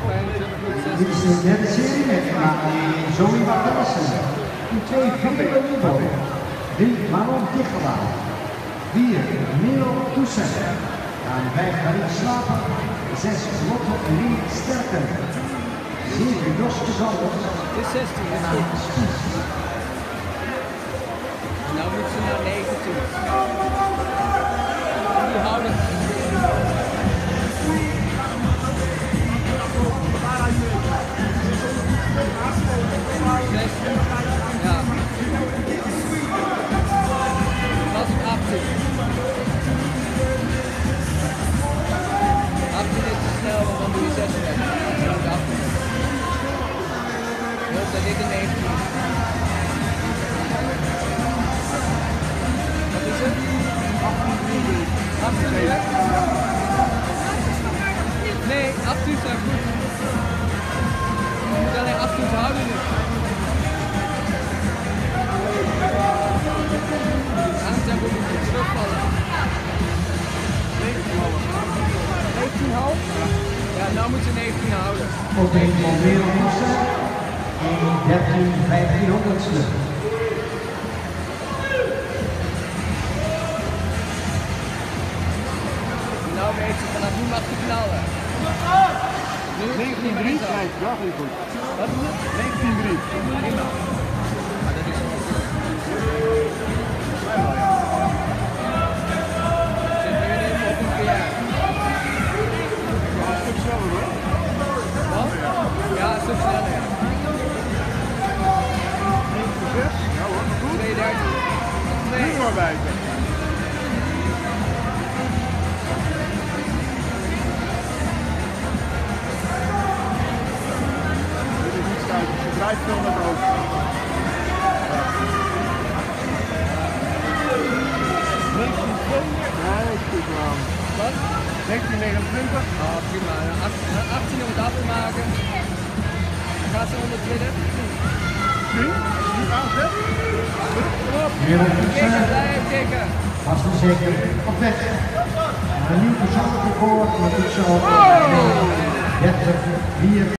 Dit is de derde serie met Zoe Wakkelissen. In 2 Philippe Nieuwboom. 3 Manon Tichelaar. 4 Nero Toussaint. Aan 5 Marie Slaper. 6 Lotte Rien Sterken. 7 Joske Zanders. Het is 16, dat is goed. Nou moet ze naar 9 toe. Die houden. 16. Ja. Dat is 18. 18 is te snel, want dan doe je 6 weg. Dat is 18. Dus dat dit een 19. Wat is het? 18 weer? Nee, 18 zijn goed. Je moet alleen 18 houden nu. Aantempo moet je terugvallen. 19,5? Ja, nou moet je 19 houden. Op een van wereldklasse in 13/1500ste. Nou weet je, vanaf nu mag je knallen. 19,3? Ja, heel goed. Wat is het? 19,3. Prima. Maar dat is goed. Zit nu even op een keer. Ja, een stuk sneller hoor. Wat? Ja, een stuk sneller. 9,6. Ja hoor, goed. 2,30. Nu maar bijten. Je draait veel naar boven. Nee, goed man. Wat? 1929. Oh, prima. 18 om het af te maken. Dan gaat ze 120. 10. Nu aanzet. Kom op. Wereldklasse. Kikken, blijf kikken. Was nu zeker op weg. Een nieuw persoonlijk record. Dat is zo 30/4.